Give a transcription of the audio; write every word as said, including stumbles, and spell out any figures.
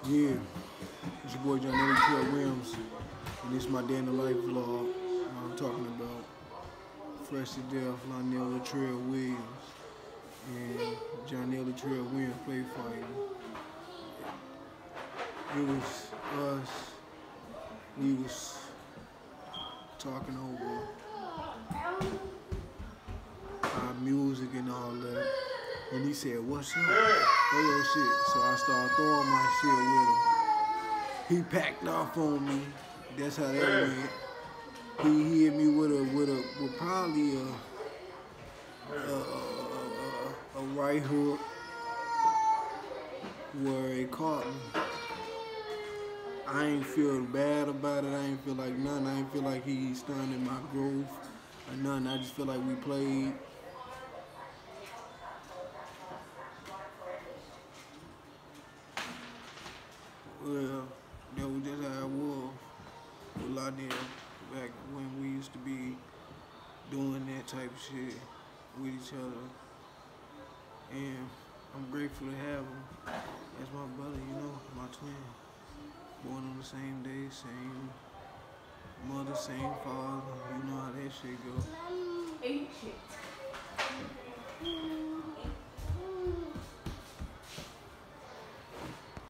Yeah, it's your boy Letrell Williams, and this is my day in the life vlog. I'm talking about fresh to death Lionel Latrell Williams and Johnny Latrell Williams play fighting. It was us. We was talking over our music and all that. And he said, "What's up? Throw your shit." So I started throwing my shit with him. He packed off on me. That's how that went. He hit me with a with a with probably a a, a, a, a right hook where it caught me. I ain't feel bad about it. I ain't feel like nothing. I ain't feel like he stunted my growth or nothing. I just feel like we played. Well, that was just how it was with Lionel back when we used to be doing that type of shit with each other. And I'm grateful to have him as my brother, you know, my twin. Born on the same day, same mother, same father. You know how that shit go.